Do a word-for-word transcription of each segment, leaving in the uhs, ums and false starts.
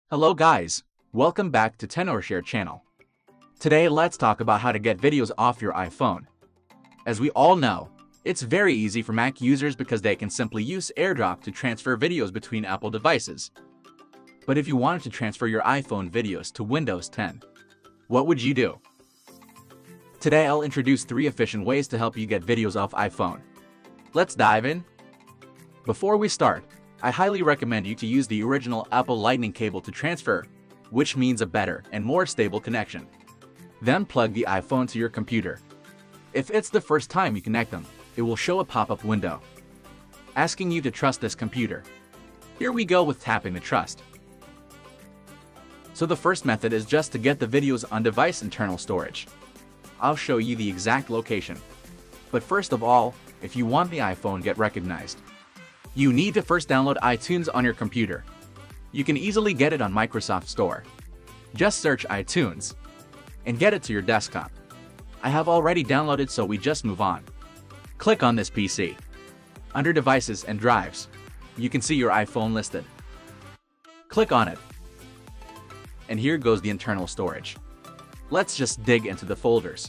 Hello guys, welcome back to TenorShare channel. Today let's talk about how to get videos off your iPhone. As we all know, it's very easy for Mac users because they can simply use AirDrop to transfer videos between Apple devices. But if you wanted to transfer your iPhone videos to Windows ten, what would you do? Today I'll introduce three efficient ways to help you get videos off iPhone. Let's dive in. Before we start, I highly recommend you to use the original Apple Lightning cable to transfer, which means a better and more stable connection. Then plug the iPhone to your computer. If it's the first time you connect them, it will show a pop-up window asking you to trust this computer. Here we go with tapping the trust. So the first method is just to get the videos on device internal storage. I'll show you the exact location. But first of all, if you want the iPhone get recognized, you need to first download iTunes on your computer. You can easily get it on Microsoft Store. Just search iTunes and get it to your desktop. I have already downloaded, so we just move on. Click on this P C. Under Devices and Drives, you can see your iPhone listed. Click on it. And here goes the internal storage. Let's just dig into the folders.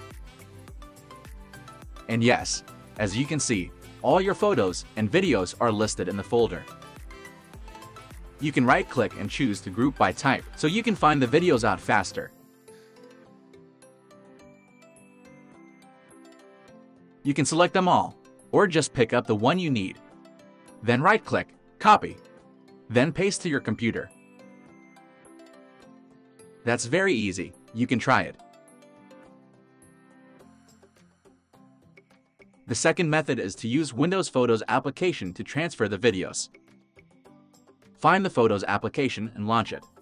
And yes, as you can see, all your photos and videos are listed in the folder. You can right-click and choose to group by type, so you can find the videos out faster. You can select them all, or just pick up the one you need. Then right-click, copy, then paste to your computer. That's very easy, you can try it. The second method is to use Windows Photos application to transfer the videos. Find the Photos application and launch it.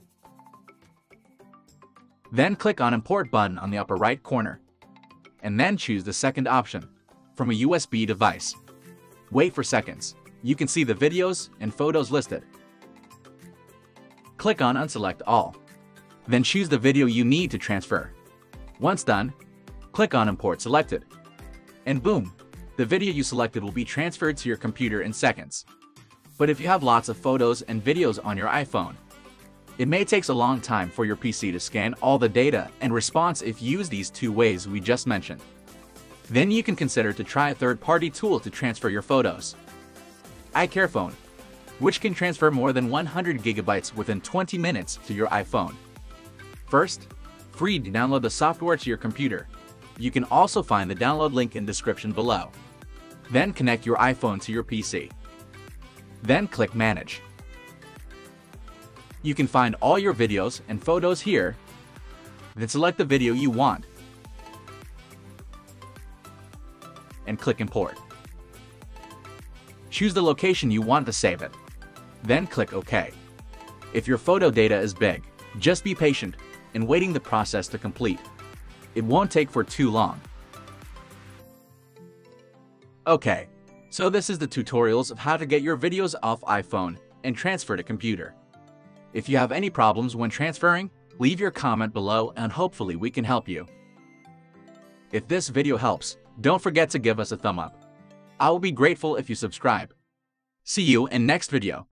Then click on Import button on the upper right corner, and then choose the second option, from a U S B device. Wait for seconds. You can see the videos and photos listed. Click on Unselect All. Then choose the video you need to transfer. Once done, click on Import Selected. And boom, the video you selected will be transferred to your computer in seconds. But if you have lots of photos and videos on your iPhone, it may take a long time for your P C to scan all the data and response if you use these two ways we just mentioned. Then you can consider to try a third-party tool to transfer your photos. iCarefone, which can transfer more than one hundred gigabytes within twenty minutes to your iPhone. First, free to download the software to your computer. You can also find the download link in description below. Then connect your iPhone to your P C. Then click Manage. You can find all your videos and photos here. Then select the video you want and click Import. Choose the location you want to save it. Then click OK. If your photo data is big, just be patient in waiting the process to complete. It won't take for too long. Okay, so this is the tutorials of how to get your videos off iPhone and transfer to computer. If you have any problems when transferring, leave your comment below and hopefully we can help you. If this video helps, don't forget to give us a thumb up. I will be grateful if you subscribe. See you in next video.